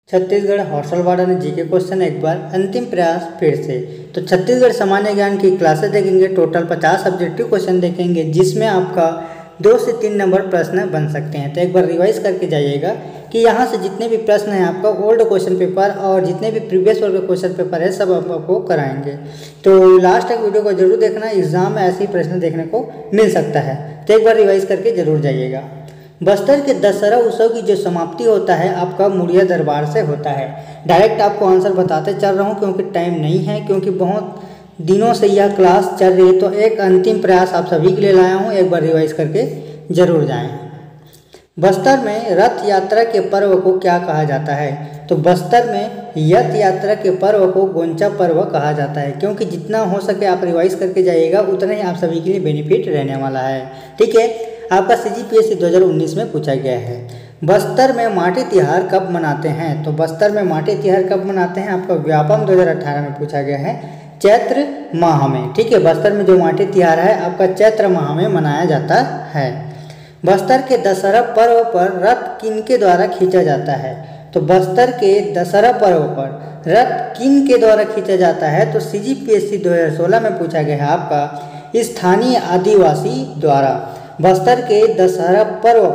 Chhattisgarh hostel warden GK question एक बार अंतिम प्रयास फिर से। तो छत्तीसगढ़ सामान्य ज्ञान की क्लासेस देखेंगे, टोटल 50 ऑब्जेक्टिव क्वेश्चन देखेंगे जिसमें आपका 2 से 3 नंबर प्रश्न बन सकते हैं। तो एक बार रिवाइज करके जाइएगा कि यहाँ से जितने भी प्रश्न हैं आपका ओल्ड क्वेश्चन पेपर और जितने भी प्रीवियस वर्ग के क्वेश्चन पेपर है सब आपको कराएंगे। तो लास्ट तक वीडियो को जरूर देखना, एग्जाम में ऐसे ही प्रश्न देखने को मिल सकता है। तो एक बार रिवाइज करके जरूर जाइएगा। बस्तर के दशहरा उत्सव की जो समाप्ति होता है आपका मुड़िया दरबार से होता है। डायरेक्ट आपको आंसर बताते चल रहा हूँ क्योंकि टाइम नहीं है, क्योंकि बहुत दिनों से यह क्लास चल रही है। तो एक अंतिम प्रयास आप सभी के लिए लाया हूँ, एक बार रिवाइज करके जरूर जाएं। बस्तर में रथ यात्रा के पर्व को क्या कहा जाता है? तो बस्तर में रथ यात्रा के पर्व को गोंचा पर्व कहा जाता है, क्योंकि जितना हो सके आप रिवाइज करके जाइएगा उतना ही आप सभी के लिए बेनिफिट रहने वाला है। ठीक है, आपका CGPSC 2019 में पूछा गया है बस्तर में माटी तिहार कब मनाते हैं? तो बस्तर में माटी तिहार कब मनाते हैं आपका व्यापम 2018 में पूछा गया है चैत्र माह में। ठीक है, बस्तर में जो माटी तिहार है आपका चैत्र माह में मनाया जाता है। बस्तर के दशहरा पर्व पर रथ किनके द्वारा खींचा जाता है? तो बस्तर के दशहरा पर्व पर रथ किन के द्वारा खींचा जाता है? तो CGPSC 2016 में पूछा गया है आपका स्थानीय आदिवासी द्वारा। बस्तर के दशहरा पर्व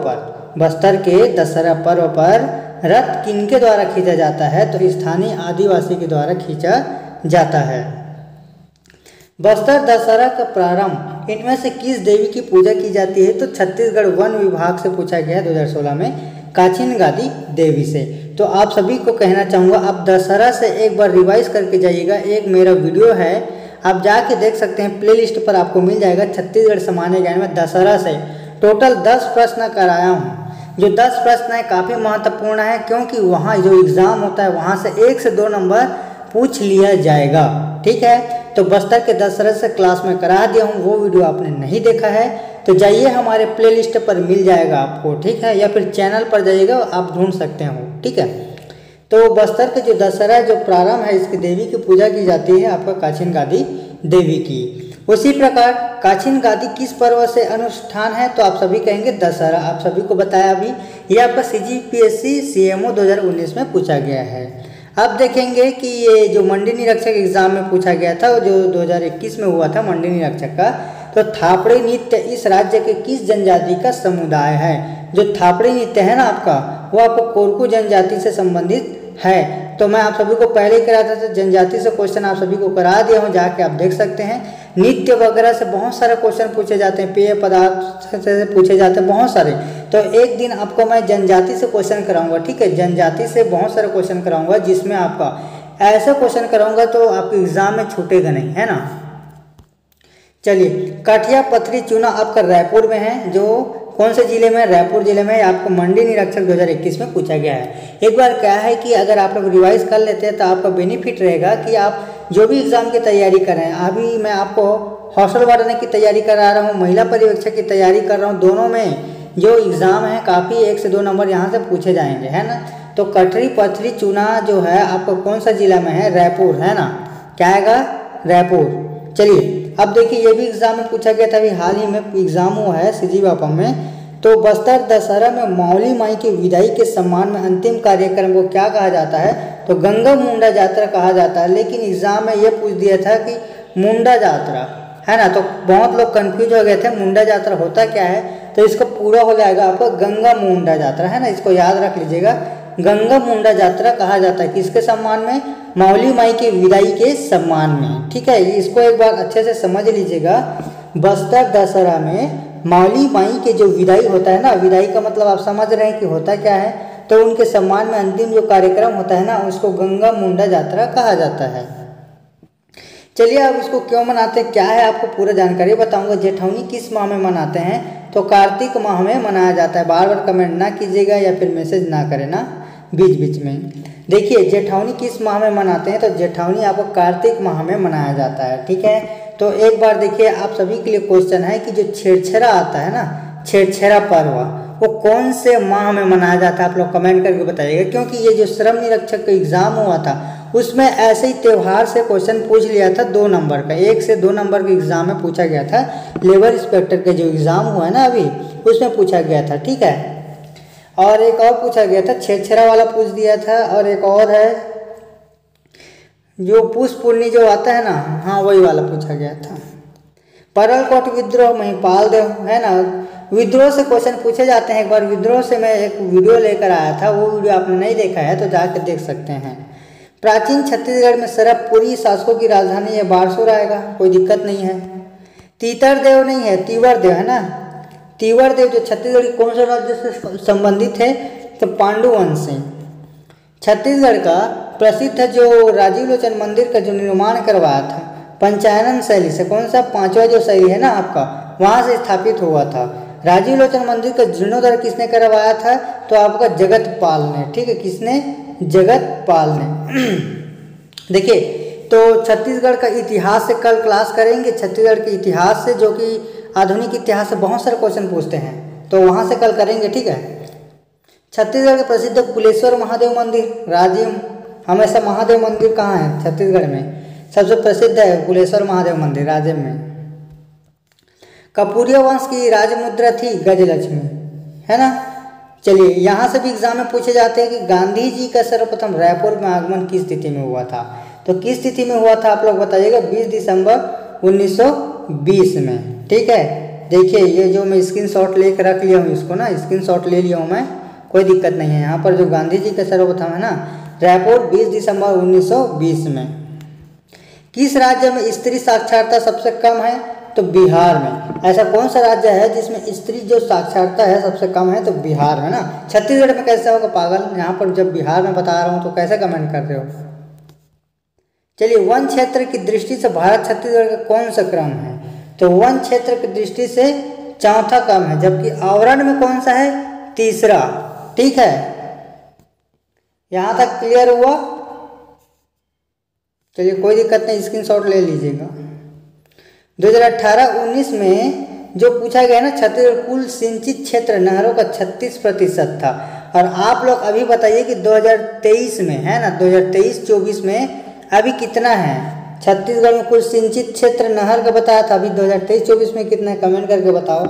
पर रथ किनके द्वारा खींचा जाता है? तो स्थानीय आदिवासी के द्वारा खींचा जाता है। बस्तर दशहरा का प्रारंभ इनमें से किस देवी की पूजा की जाती है? तो छत्तीसगढ़ वन विभाग से पूछा गया है 2016 में काचिन गादी देवी से। तो आप सभी को कहना चाहूँगा आप दशहरा से एक बार रिवाइज करके जाइएगा। एक मेरा वीडियो है, आप जाके देख सकते हैं, प्लेलिस्ट पर आपको मिल जाएगा। छत्तीसगढ़ सामान्य ज्ञान में दशहरा से टोटल 10 प्रश्न कराया हूँ। जो 10 प्रश्न है काफ़ी महत्वपूर्ण है, क्योंकि वहाँ जो एग्ज़ाम होता है वहाँ से 1 से 2 नंबर पूछ लिया जाएगा। ठीक है, तो बस्तर के दशहरा से क्लास में करा दिया हूँ, वो वीडियो आपने नहीं देखा है तो जाइए हमारे प्लेलिस्ट पर मिल जाएगा आपको। ठीक है, या फिर चैनल पर जाइएगा आप ढूंढ सकते हो। ठीक है, तो बस्तर के जो दशहरा जो प्रारंभ है इसकी देवी की पूजा की जाती है आपका काचिन गादी देवी की। उसी प्रकार काचिन गादी किस पर्व से अनुष्ठान है? तो आप सभी कहेंगे दशहरा। आप सभी को बताया अभी, ये आपका CGPSC CMO 2019 में पूछा गया है। अब देखेंगे कि ये जो मंडी निरीक्षक एग्जाम में पूछा गया था जो 2021 में हुआ था मंडी निरीक्षक का, तो थापड़ी नृत्य इस राज्य के किस जनजाति का समुदाय है? जो थापड़ी नृत्य है ना आपका, वो आपको कोरकू जनजाति से संबंधित है। तो मैं आप सभी को पहले ही कराया था, जनजाति से क्वेश्चन आप सभी को करा दिया हूँ, जाके आप देख सकते हैं। नृत्य वगैरह से बहुत सारे क्वेश्चन पूछे जाते हैं, पेय पदार्थ से पूछे जाते हैं बहुत सारे। तो एक दिन आपको मैं जनजाति से क्वेश्चन कराऊंगा। ठीक है, जनजाति से बहुत सारे क्वेश्चन कराऊंगा जिसमें आपका ऐसा क्वेश्चन कराऊंगा तो आपके एग्जाम में छूटेगा नहीं, है ना। चलिए, काठिया पथरी चूना आपका रायपुर में है, जो कौन से जिले में? रायपुर जिले में। आपको मंडी निरीक्षक 2021 में पूछा गया है। एक बार क्या है कि अगर आप लोग रिवाइज कर लेते हैं तो आपका बेनिफिट रहेगा कि आप जो भी एग्जाम की तैयारी कर रहे हैं, अभी मैं आपको हॉस्टल वार्डन की तैयारी करा रहा हूँ, महिला पर्यवेक्षक की तैयारी कर रहा हूँ, दोनों में जो एग्ज़ाम है काफ़ी 1 से 2 नंबर यहाँ से पूछे जाएंगे, है ना। तो कटरी पथरी चूना जो है आपको कौन सा जिला में है? रायपुर, है ना। क्या आएगा? रायपुर। चलिए, अब देखिए ये भी एग्जाम में पूछा गया था, अभी हाल ही में एग्जाम हुआ है CGPSC में। तो बस्तर दशहरा में मौली माई की विदाई के सम्मान में अंतिम कार्यक्रम को क्या कहा जाता है? तो गंगा मुंडा यात्रा कहा जाता है। लेकिन एग्जाम में ये पूछ दिया था कि मुंडा यात्रा, है ना। तो बहुत लोग कंफ्यूज हो गए थे, मुंडा यात्रा होता क्या है? तो इसको पूरा हो जाएगा आपका गंगा मुंडा यात्रा, है ना। इसको याद रख लीजिएगा, गंगा मुंडा यात्रा कहा जाता है किसके सम्मान में? मौली माई की विदाई के सम्मान में। ठीक है, इसको एक बार अच्छे से समझ लीजिएगा। बस्तर दशहरा में मौली माई के जो विदाई होता है ना, विदाई का मतलब आप समझ रहे हैं कि होता क्या है। तो उनके सम्मान में अंतिम जो कार्यक्रम होता है ना, उसको गंगा मुंडा यात्रा कहा जाता है। चलिए, अब इसको क्यों मनाते हैं, क्या है, आपको पूरा जानकारी बताऊंगा। जेठौनी किस माह में मनाते हैं? तो कार्तिक माह में मनाया जाता है। बार बार कमेंट ना कीजिएगा या फिर मैसेज ना करें ना बीच बीच में। देखिए, जेठौनी किस माह में मनाते हैं? तो जेठौनी आपको कार्तिक माह में मनाया जाता है। ठीक है, तो एक बार देखिए आप सभी के लिए क्वेश्चन है कि जो छेरछेरा आता है ना, छेरछेरा पर्व, वो कौन से माह में मनाया जाता है? आप लोग कमेंट करके बताइएगा, क्योंकि ये जो श्रम निरीक्षक का एग्जाम हुआ था उसमें ऐसे ही त्यौहार से क्वेश्चन पूछ लिया था 2 नंबर का, 1 से 2 नंबर के एग्जाम में पूछा गया था। लेबर इंस्पेक्टर का जो एग्जाम हुआ है ना अभी, उसमें पूछा गया था। ठीक है, और एक और पूछा गया था, छेरछेरा वाला पूछ दिया था, और एक और है जो पुष्पुर्णी जो आता है ना, हाँ वही वाला पूछा गया था। परलकोट विद्रोह महिपाल देव है ना, विद्रोह से क्वेश्चन पूछे जाते हैं। एक बार विद्रोह से मैं एक वीडियो लेकर आया था, वो वीडियो आपने नहीं देखा है तो जाकर देख सकते हैं। प्राचीन छत्तीसगढ़ में सरबपुरी शासकों की राजधानी है, बारसूर आएगा, कोई दिक्कत नहीं है। तीतर देव नहीं है, तीवर देव है ना। तीवर देव जो छत्तीसगढ़ के कौन से राज्य से संबंधित है, तो पांडु वंश से। छत्तीसगढ़ का प्रसिद्ध है जो राजीव लोचन मंदिर का जो निर्माण करवाया था पंचायनन शैली से, कौन सा पांचवा जो शैली है ना आपका, वहाँ से स्थापित हुआ था। राजीव लोचन मंदिर का जीर्णोद्धार किसने करवाया था, तो आपका जगत पाल ने, ठीक है, किसने, जगत पाल ने। देखिए तो छत्तीसगढ़ का इतिहास से कल क्लास करेंगे, छत्तीसगढ़ के इतिहास से, जो कि आधुनिक इतिहास से बहुत सारे क्वेश्चन पूछते हैं, तो वहाँ से कल करेंगे, ठीक है। छत्तीसगढ़ के प्रसिद्ध कुलेश्वर महादेव मंदिर, राजिम, हमेशा महादेव मंदिर कहाँ है छत्तीसगढ़ में, सबसे प्रसिद्ध है कुलेश्वर महादेव मंदिर राजिम में। कपूरिया वंश की राजमुद्रा थी गजलक्ष्मी, है ना। चलिए यहाँ से भी एग्जाम में पूछे जाते हैं कि गांधी जी का सर्वप्रथम रायपुर में आगमन किस तिथि में हुआ था, तो किस तिथि में हुआ था आप लोग बताइएगा, 20 दिसंबर 1920 में, ठीक है। देखिए ये जो मैं स्क्रीनशॉट लेकर रख लिया हूँ इसको ना, स्क्रीनशॉट ले लिया हूँ मैं, कोई दिक्कत नहीं है। यहाँ पर जो गांधी जी का सर्वप्रथम है ना, रायपुर 20 दिसंबर 1920 में। किस राज्य में स्त्री साक्षरता सबसे कम है, तो बिहार में। ऐसा कौन सा राज्य है जिसमें स्त्री जो साक्षरता है सबसे कम है, तो बिहार है ना। छत्तीसगढ़ में कैसे होगा पागल, यहाँ पर जब बिहार में बता रहा हूँ तो कैसे कमेंट कर रहे हो। चलिए वन क्षेत्र की दृष्टि से भारत छत्तीसगढ़ का कौन सा क्रम है, तो वन क्षेत्र की दृष्टि से चौथा क्रम है, जबकि आवरण में कौन सा है, तीसरा, ठीक है। यहाँ तक क्लियर हुआ। चलिए कोई दिक्कत नहीं, स्क्रीनशॉट ले लीजिएगा। 2018-19 में जो पूछा गया ना, छत्तीसगढ़ कुल सिंचित क्षेत्र नहरों का 36% था। और आप लोग अभी बताइए कि 2023 में है ना, 2023-24 में अभी कितना है छत्तीसगढ़ में कुल सिंचित क्षेत्र नहर का बताया था, अभी 2023-24 में कितना है, कमेंट करके बताओ।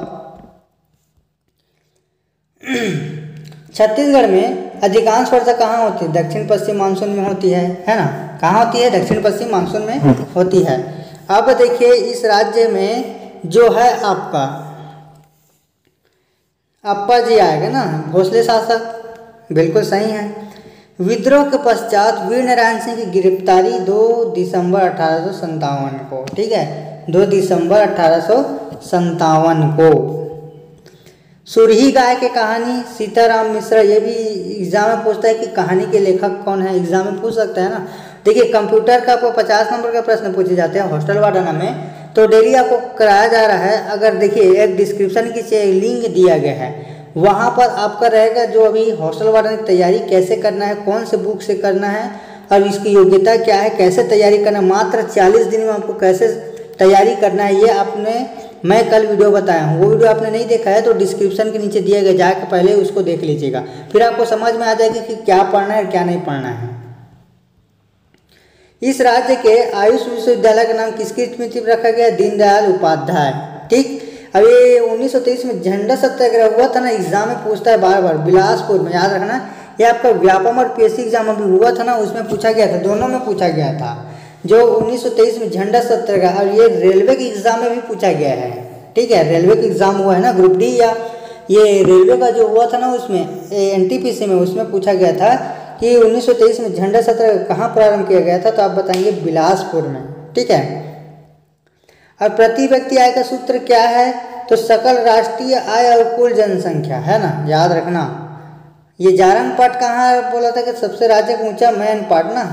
छत्तीसगढ़ में अधिकांश वर्षा कहाँ होती है, दक्षिण पश्चिम मानसून में होती है ना। कहाँ होती है, दक्षिण पश्चिम मानसून में होती है। अब देखिए इस राज्य में जो है आपका अप्पा जी आएगा ना, भोसले शासक, बिल्कुल सही है। विद्रोह के पश्चात वीर नारायण सिंह की गिरफ्तारी 2 दिसंबर 1857 को, ठीक है, 2 दिसंबर 1857 को। सुरही गाय की कहानी सीताराम मिश्रा, ये भी एग्जाम में पूछता है कि कहानी के लेखक कौन है, एग्जाम में पूछ सकता है ना। देखिए कंप्यूटर का आपको 50 नंबर का प्रश्न पूछे जाते हैं हॉस्टल वार्डन में, तो डेली आपको कराया जा रहा है। अगर देखिए एक डिस्क्रिप्शन की लिंक दिया गया है, वहाँ पर आपका रहेगा जो अभी हॉस्टल वार्डन की तैयारी कैसे करना है, कौन से बुक से करना है और इसकी योग्यता क्या है, कैसे तैयारी करना है, मात्र 40 दिन में आपको कैसे तैयारी करना है, ये आपने मैं कल वीडियो बताया हूँ। वो वीडियो आपने नहीं देखा है तो डिस्क्रिप्शन के नीचे दिया गया, जाकर पहले उसको देख लीजिएगा, फिर आपको समझ में आ जाएगी कि क्या पढ़ना है और क्या नहीं पढ़ना है। इस राज्य के आयुष विश्वविद्यालय का नाम किसकी स्मृति में रखा गया, दीनदयाल उपाध्याय, ठीक। अब ये 1923 में झंडा सत्याग्रह हुआ था ना, एग्जाम में पूछता है बार बार, बिलासपुर में, याद रखना। ये आपका व्यापम और पीएससी एग्जाम अभी हुआ था ना, उसमें पूछा गया था, दोनों में पूछा गया था। जो 1923 में झंडा सत्याग्रह, और ये रेलवे के एग्जाम में भी पूछा गया है, ठीक है। रेलवे का एग्जाम हुआ है ना, ग्रुप डी या ये रेलवे का जो हुआ था ना, उसमें एनटीपीसी में, उसमें पूछा गया था कि 1923 में झंडा सत्याग्रह कहाँ प्रारंभ किया गया था, तो आप बताएंगे बिलासपुर में, ठीक है। और प्रति व्यक्ति आय का सूत्र क्या है, तो सकल राष्ट्रीय आय और कुल जनसंख्या, है ना, याद रखना। ये जारंग पाट कहाँ बोला था कि सबसे राज्य का ऊंचा मैन पाट ना,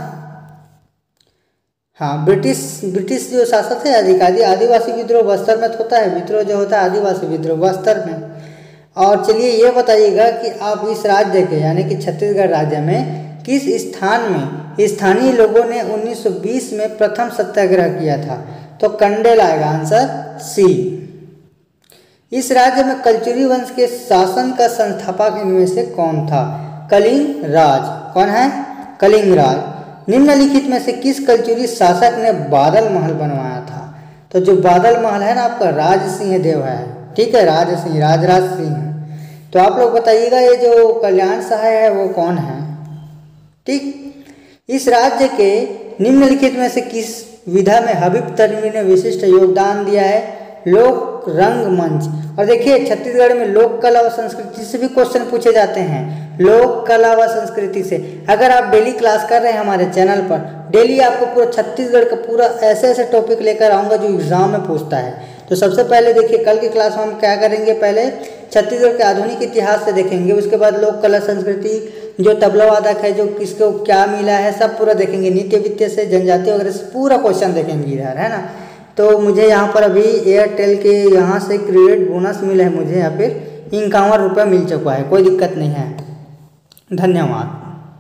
हाँ, ब्रिटिश जो शासक है अधिकारी, आदिवासी विद्रोह बस्तर में होता है, विद्रोह जो होता है आदिवासी विद्रोह बस्तर में। और चलिए ये बताइएगा कि आप इस राज्य के यानी कि छत्तीसगढ़ राज्य में किस स्थान में स्थानीय लोगों ने 1920 में प्रथम सत्याग्रह किया था, तो कंडेल आएगा आंसर सी। इस राज्य में कलचुरी वंश के शासन का संस्थापक इनमें से कौन था, कलिंग राज, कौन है, कलिंग राज। निम्नलिखित में से किस कलचुरी शासक ने बादल महल बनवाया था, तो जो बादल महल है ना आपका राज सिंह देव है, ठीक है, राज सिंह, राजराज सिंह। तो आप लोग बताइएगा ये जो कल्याण सहाय है वो कौन है। ठीक, इस राज्य के निम्नलिखित में से किस विधा में हबीब तनवीर ने विशिष्ट योगदान दिया है? लोक रंगमंच। और देखिए छत्तीसगढ़ में लोक कला व संस्कृति से भी क्वेश्चन पूछे जाते हैं, लोक कला व संस्कृति से। अगर आप डेली क्लास कर रहे हैं हमारे चैनल पर, डेली आपको पूरा छत्तीसगढ़ का पूरा ऐसे ऐसे टॉपिक लेकर आऊँगा जो एग्जाम में पूछता है। तो सबसे पहले देखिए कल की क्लास में हम क्या करेंगे, पहले छत्तीसगढ़ के आधुनिक इतिहास से देखेंगे, उसके बाद लोक कला संस्कृति, जो तबला वादक है जो किसको क्या मिला है सब पूरा देखेंगे, नृत्य वित्य से, जनजाति वगैरह से पूरा क्वेश्चन देखेंगे इधर, है ना। तो मुझे यहाँ पर अभी एयरटेल के यहाँ से क्रेडिट बोनस मिला है, मुझे यहाँ पर 51 रुपये मिल चुका है, कोई दिक्कत नहीं है, धन्यवाद।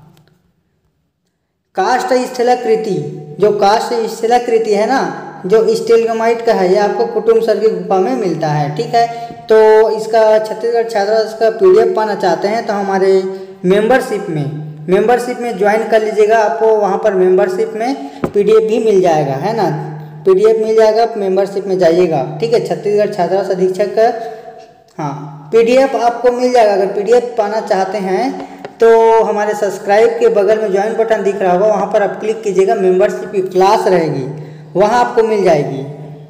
काष्ठ शिलाकृति, जो काष्ठ शिलाकृति है ना, जो स्टेलग्रामाइट का है, ये आपको कुटुम्ब सर की गुफा में मिलता है। ठीक है, तो इसका छत्तीसगढ़ छात्रावास का PDF पाना चाहते हैं तो हमारे मेंबरशिप में ज्वाइन कर लीजिएगा। आपको वहाँ पर मेंबरशिप में PDF भी मिल जाएगा, है ना, PDF मिल जाएगा, मेंबरशिप में जाइएगा। ठीक है, छत्तीसगढ़ छात्रावास अधीक्षक का हाँ PDF आपको मिल जाएगा। अगर PDF पाना चाहते हैं तो हमारे सब्सक्राइब के बगल में ज्वाइन बटन दिख रहा होगा, वहाँ पर आप क्लिक कीजिएगा, मेंबरशिप की क्लास रहेगी, वहाँ आपको मिल जाएगी।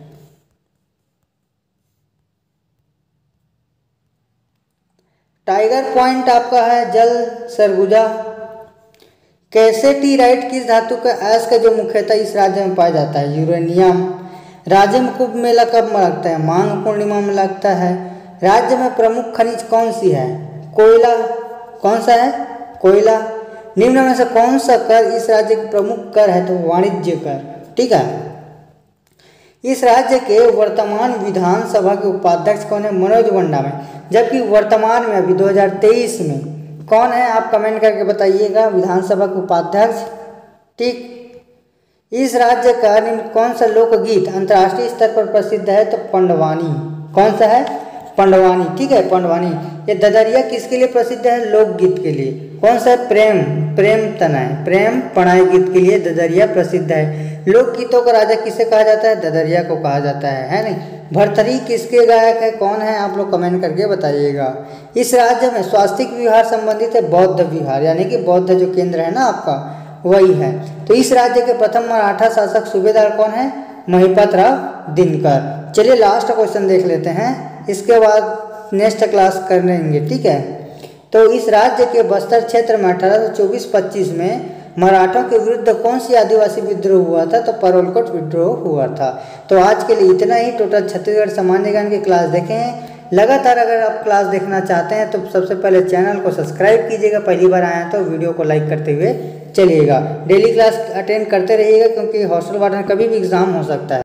टाइगर पॉइंट आपका है जल सरगुजा। कैसेटीराइट किस धातु का अयस्क जो मुख्यतः इस राज्य में पाया जाता है? यूरेनियम। राज्य में कुंभ मेला कब लगता है? माघ पूर्णिमा में लगता है। राज्य में प्रमुख खनिज कौन सी है? कोयला। कौन सा है? कोयला। निम्न में से कौन सा कर इस राज्य के प्रमुख कर है? तो वाणिज्य कर। ठीक है, इस राज्य के वर्तमान विधानसभा के उपाध्यक्ष कौन है? मनोज मंडावी। जबकि वर्तमान में अभी 2023 में कौन है? आप कमेंट करके बताइएगा विधानसभा के उपाध्यक्ष। ठीक, इस राज्य का कौन सा लोकगीत अंतर्राष्ट्रीय स्तर पर प्रसिद्ध है? तो पंडवानी। कौन सा है? पंडवानी। ठीक है, पंडवानी। ये ददरिया किसके लिए प्रसिद्ध है? लोकगीत के लिए। कौन सा है? प्रेम तनय, प्रेम प्रणय गीत के लिए ददरिया प्रसिद्ध है। लोकगीतों का राजा किसे कहा जाता है? ददरिया को कहा जाता है नहीं। भरथरी किसके गायक है? कौन है? आप लोग कमेंट करके बताइएगा। इस राज्य में स्वास्थ्य विहार संबंधित है बौद्ध विहार, यानी कि बौद्ध जो केंद्र है ना आपका वही है। तो इस राज्य के प्रथम मराठा शासक सूबेदार कौन है? महिपत राव दिनकर। चलिए लास्ट क्वेश्चन देख लेते हैं, इसके बाद नेक्स्ट क्लास कर लेंगे। ठीक है, तो इस राज्य के बस्तर क्षेत्र में 1824-25 में मराठों के विरुद्ध कौन सी आदिवासी विद्रोह हुआ था? तो परवलकोट विद्रोह हुआ था। तो आज के लिए इतना ही। टोटल छत्तीसगढ़ सामान्य ज्ञान की क्लास देखे हैं। लगातार अगर आप क्लास देखना चाहते हैं तो सबसे पहले चैनल को सब्सक्राइब कीजिएगा, पहली बार आए हैं तो वीडियो को लाइक करते हुए चलिएगा। डेली क्लास अटेंड करते रहिएगा क्योंकि हॉस्टल वार्डन कभी भी एग्जाम हो सकता है।